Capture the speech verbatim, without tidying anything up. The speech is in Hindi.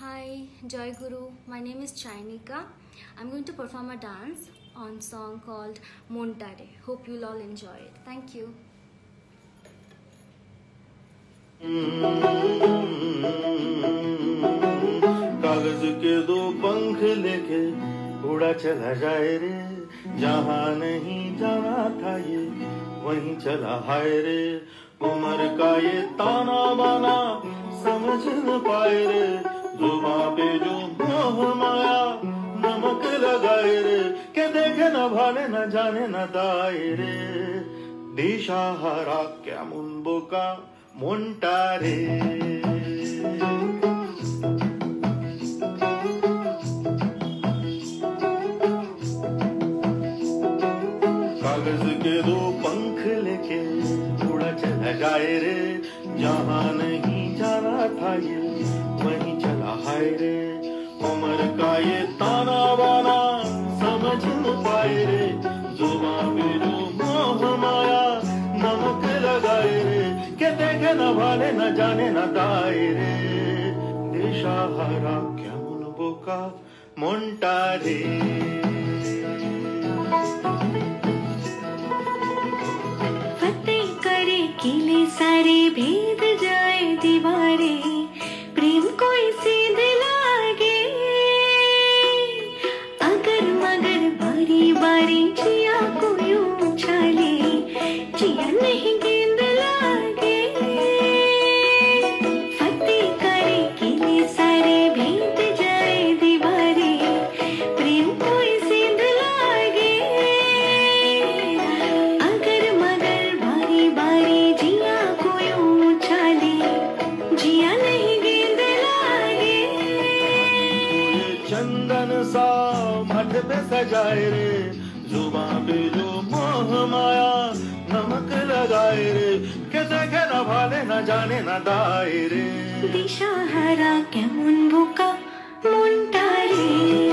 Hi, Joy Guru. My name is Chainika. I'm going to perform a dance on a song called Montare. Hope you'll all enjoy it. Thank you. कागज के दो पंख लेके उड़ा चला जाए रे, जहाँ नहीं जाना था ये वहीं चला हाय रे। उम्र का ये ताना बाना समझ न पाए रे, जुबां पे जो मोह माया नमक लगाए रे, के देखे न भाले न जाने न दाए रे। दिशा हरा क्या मुंबो का मोंटारे। कागज के दो पंख लेके उड़ा चला जाए रे, जहाँ नहीं जाना था ये वहीं चला हाय रे। उम्र का ये ताना बाना समझ न पाए रे, जुबां पे जो मोह माया नमक लगाए रे, के देखे न भाले न जाने न दाए रे। दिशा हरा क्या मुनबो का मोंटारे। किले सारे भेद जाए दीवारें, प्रेम कोई सीध लागे। अगर मगर बारी बारी जिया को यूं उछाले, जिया नहीं गेंद लागे। फतेह करे किले सारे भेद जाए दीवारें, प्रेम कोई सीध लागे। अगर मगर बारी बारी चंदन सा मठ पे सजाए रे, जुबां पे जो मोह माया नमक लगाए रे, के देखे न भाले न जाने न दाए रे। दिशा हरा क्या मुनबो का मोंटारे।